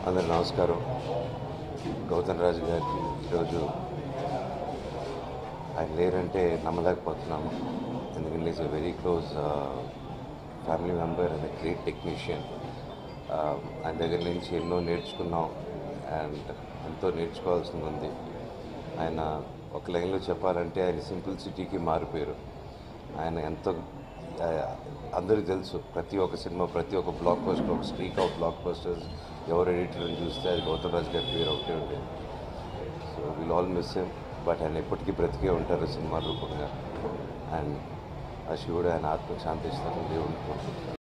అందరు నమస్కారం. గౌతమ్ రాజు గారికి ఈరోజు ఆయన లేరంటే నమ్మలేకపోతున్నాము. ఎందుకంటే is a very close family member and great technician. ఆయన దగ్గర నుంచి ఎన్నో నేర్చుకున్నాం అండ్ ఎంతో నేర్చుకోవాల్సింది ఉంది. ఆయన ఒక లైన్లో చెప్పాలంటే ఆయన సింప్లిసిటీకి మారిపోయారు. ఆయన ఎంతో అందరికీ తెలుసు, ప్రతి ఒక్క సినిమా, ప్రతి ఒక్క బ్లాక్ పోస్టర్, ఒక స్ట్రీక్ ఆఫ్ బ్లాక్ పోస్టర్స్ ఎవరు ఎడిటర్ని చూస్తే అది గౌతమ్ రాజు గారి పేరు ఒకటే ఉండేది. So will all miss him, but ఆయన ఎప్పటికీ బ్రతికే ఉంటారు సినిమా రూపంగా. అండ్ ఆ శివుడు ఆయన ఆత్మకు శాంతిస్తారని దేవుడిని కోరుకుంటున్నాను.